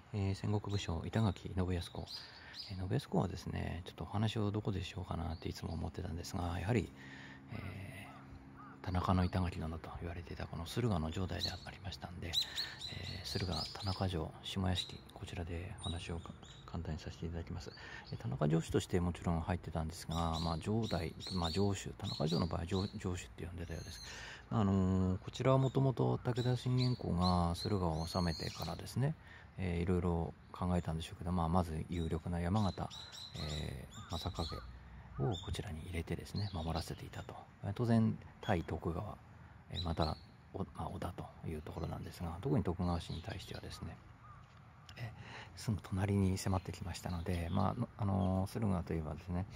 戦国武将板垣信康公。信康公はですね、ちょっとお話をどこでしようかなっていつも思ってたんですが、やはり、田中の板垣殿と言われていたこの駿河の城代でありましたんで、駿河田中城下屋敷、こちらで話を簡単にさせていただきます。田中城主としてもちろん入ってたんですが、城代、城主、田中城の場合は城主って呼んでたようです。こちらはもともと武田信玄公が駿河を治めてからですね、いろいろ考えたんでしょうけど、まず有力な山形、正景をこちらに入れてですね、守らせていたと。当然対徳川、また織田というところなんですが、特に徳川氏に対してはですね、すぐ隣に迫ってきましたので、駿河といえばですね、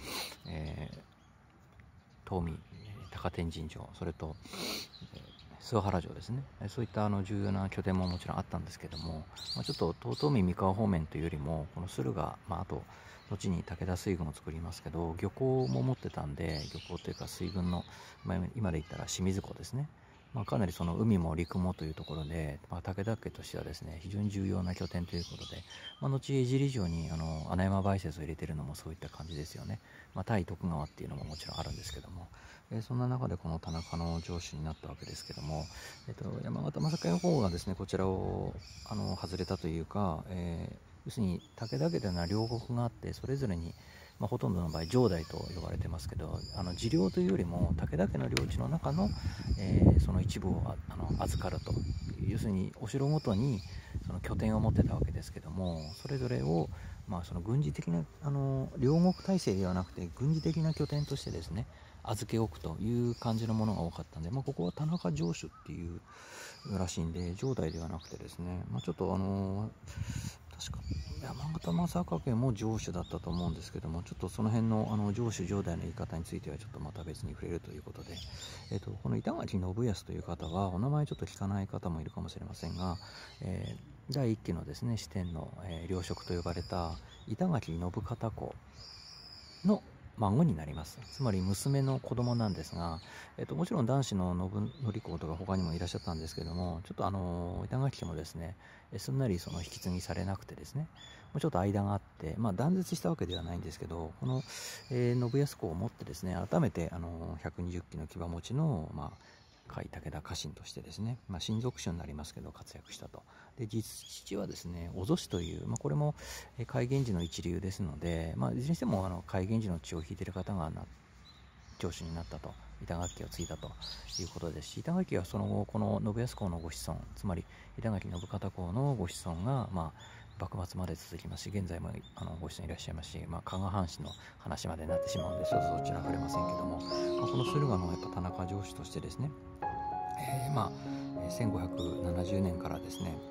東御高天神城、それと、諏訪原城ですね、そういった重要な拠点ももちろんあったんですけども、ちょっと遠江三河方面というよりもこの駿河、あと後に武田水軍を作りますけど、漁港も持ってたんで、漁港というか水軍の、今で言ったら清水港ですね、かなりその海も陸もというところで、武田家としてはですね、非常に重要な拠点ということで、後江尻城に穴山梅雪を入れてるのもそういった感じですよね。対徳川っていうのももちろんあるんですけども、そんな中でこの田中の城主になったわけですけども、山形正景の方がですね、こちらを外れたというか、要するに武田家というのは領国があって、それぞれに、ほとんどの場合城代と呼ばれてますけど、自領というよりも武田家の領地の中の、その一部を預かると、要するにお城ごとにその拠点を持ってたわけですけども、それぞれを、その軍事的な領国体制ではなくて軍事的な拠点としてですね、預け置くという感じのものが多かったんで、ここは田中城主っていうらしいんで、城代ではなくてですね、ちょっと確か山形正景も城主だったと思うんですけども、ちょっとその辺の城主城代の言い方についてはちょっとまた別に触れるということで、この板垣信康という方はお名前ちょっと聞かない方もいるかもしれませんが、第一期のですね四天の、領職と呼ばれた板垣信方公の孫になります。つまり娘の子供なんですが、もちろん男子の信則公とか他にもいらっしゃったんですけども、ちょっと板垣家もですね、すんなりその引き継ぎされなくてですね、もうちょっと間があって、断絶したわけではないんですけど、この、信康公をもってですね、改めて120期の騎馬持ちの甲斐武田家臣としてですね、親族種になりますけど活躍したと。で、実父はですね、小曽氏という、これも甲斐源氏の一流ですので、いずれにしても甲斐源氏の血を引いている方が城主になったと、板垣家を継いだということですし、板垣はその後この信康公のご子孫、つまり板垣信方公のご子孫が幕末まで続きますし、現在もご子孫いらっしゃいますし、加賀藩士の話までになってしまうんで、そちら触れませんけども、この駿河のやっぱ田中城主としてですね、1570年からですね、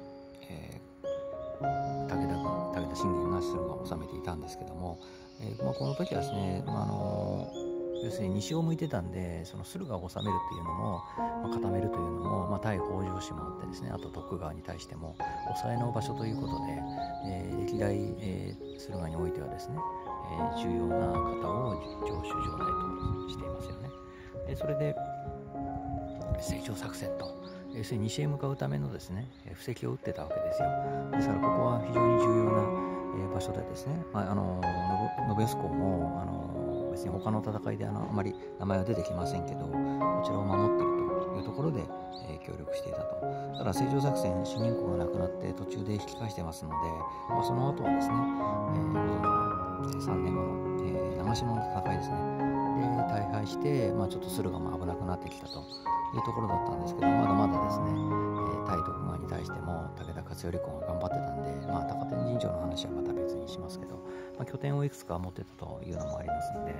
武田信玄が駿河を治めていたんですけども、この時はですね、要するに西を向いてたんで、その駿河を治めるっていうのも、固めるというのも、対北条氏もあってですね、あと徳川に対しても抑えの場所ということで、歴代、駿河においてはですね、重要な方を城主城代としていますよね。それで成長作戦と、要するに西へ向かうためのですね、布石を打ってたわけですよ。ですからここは非常に重要な場所でですね、信康公も別に他の戦いであまり名前は出てきませんけど、こちらを守っているというところで、協力していたと。ただ成長作戦、信玄公が亡くなって途中で引き返してますので、その後はですね、3年後の、長篠の戦いですね、で大敗して、ちょっと駿河も危なくなってきたというところだったんですけど、まだまだですね、対徳川に対しても武田勝頼公が頑張ってたんで、高天神城の話はまた別にしますけど、拠点をいくつか持ってたというのもありますので、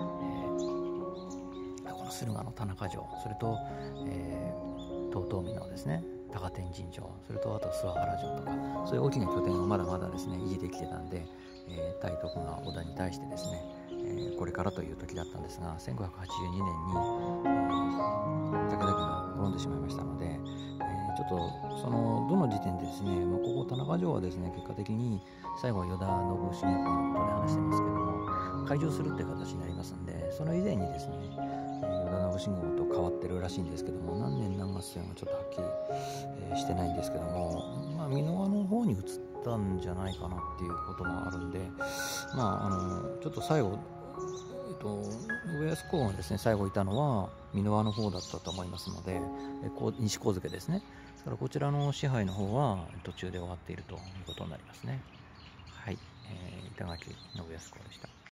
この駿河の田中城、それと、遠江のですね高天神城、それとあと諏訪原城とか、そういう大きな拠点をまだまだですね維持できてたんで、対徳川織田に対してですね、これからという時だったんですが、1582年に、武田家が滅んでしまいましたので、ちょっとどの時点でですね、ここ田中城はですね、結果的に最後は依田信繁公のことで話してますけども、開城するっていう形になりますんで、その以前にですね、依田信繁公と変わってるらしいんですけども、何年何月というのはちょっとはっきり、してないんですけども、美濃輪の方に移っったんじゃないかなっていうこともあるんで、ちょっと最後、上安公がですね、最後いたのは箕輪の方だったと思いますので、西神漬ですね。だからこちらの支配の方は途中で終わっているということになりますね。はい、板垣信康公でした。